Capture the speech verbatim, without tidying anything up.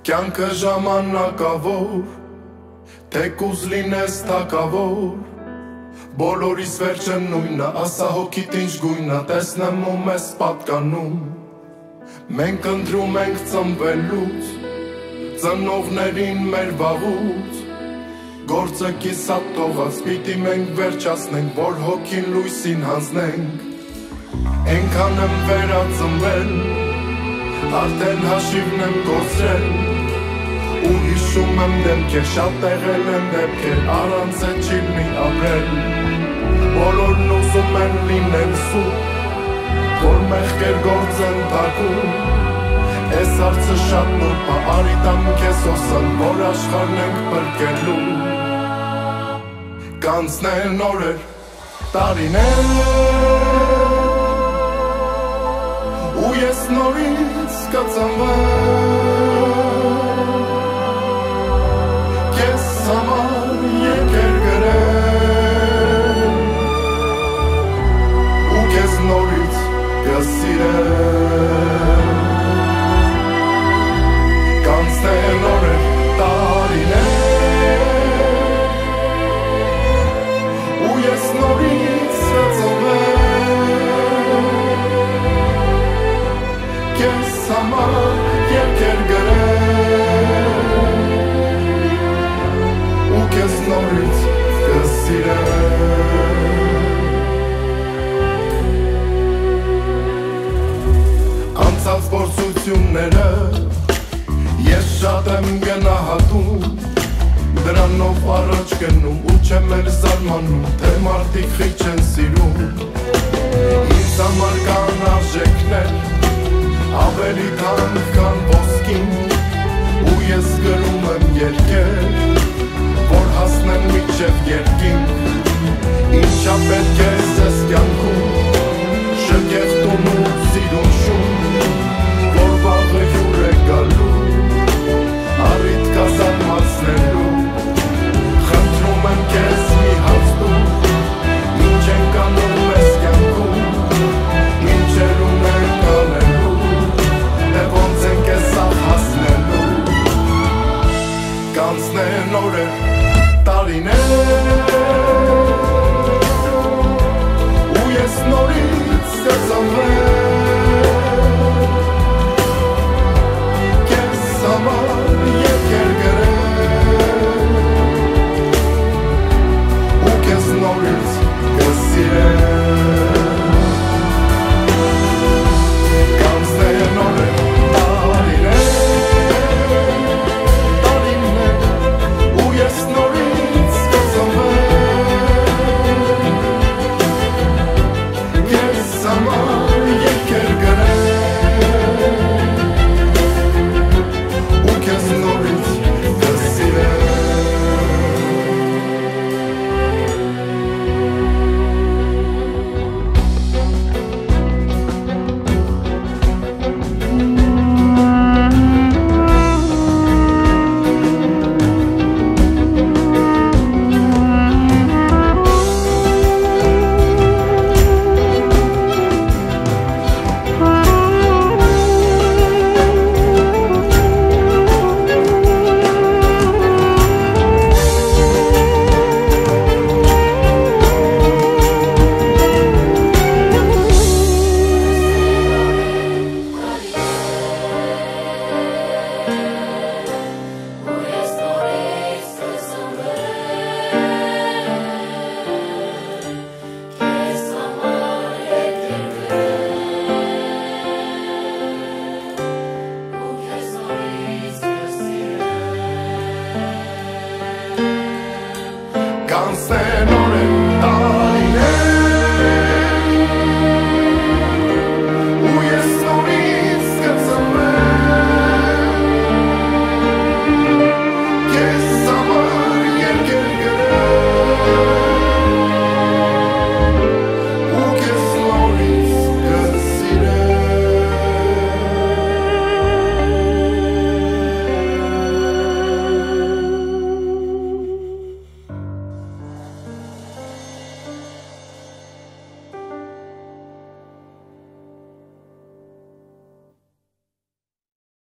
Կյանքը ժամանակավոր, թեկուզ լինես թակավոր, բոլորիս վերջը նույնը, ասա հոգիտ ինչ գույնը, տեսնեմ ու մեզ պատկանում, մենք ընտրում ենք ծնվելուց, ծնողներին մեր վաղուց, գործը կիսատ թողած, պիտի մենք վերջացնենք, որ հոգին լույսին հանձնենք, ենքան եմ վերածնվել, արդեն հաշիվն եմ գործրել, ու հիշում եմ դեմքեր, շատ տեղել են դեպքեր, առանց է չի մի ապրել, բոլորն ուզում են լինեն սուտ, որ մեղքեր գործ են թակում, ես արցը շատ նուրպա, արիտամ կեզ ոսան, որ աշխարն ենք պրկելու, կանցնեն օրեր, տարիներ, ու ես նորից կծնվեմ, կեզ համար եկեր գրեմ, ու կեզ նորից կսիրեմ, կանցնեն օրեր, տարիներ, ու ես նորից կծնվեմ, կեզ համար եկեր գրեմ, ու կեզ նորից կսիրեմ, անցած փորձությունները ես շատ եմ գնահատում, դրանով առաջ գնում ու չեմ էլ զարմանում, թե մարդիկ խիչ են սիրում, ինձ համար կան արժեքներ, ավելի քան քան ոսկի